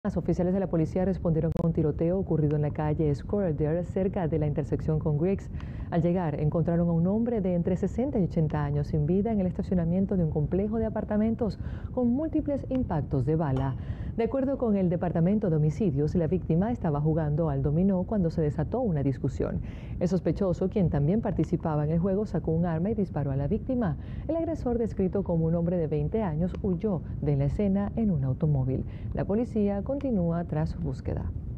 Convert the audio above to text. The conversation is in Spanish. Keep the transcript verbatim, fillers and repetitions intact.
Los oficiales de la policía respondieron a un tiroteo ocurrido en la calle Square cerca de la intersección con Griggs. Al llegar, encontraron a un hombre de entre sesenta y ochenta años sin vida en el estacionamiento de un complejo de apartamentos con múltiples impactos de bala. De acuerdo con el Departamento de Homicidios, la víctima estaba jugando al dominó cuando se desató una discusión. El sospechoso, quien también participaba en el juego, sacó un arma y disparó a la víctima. El agresor, descrito como un hombre de veinte años, huyó de la escena en un automóvil. La policía continúa tras su búsqueda.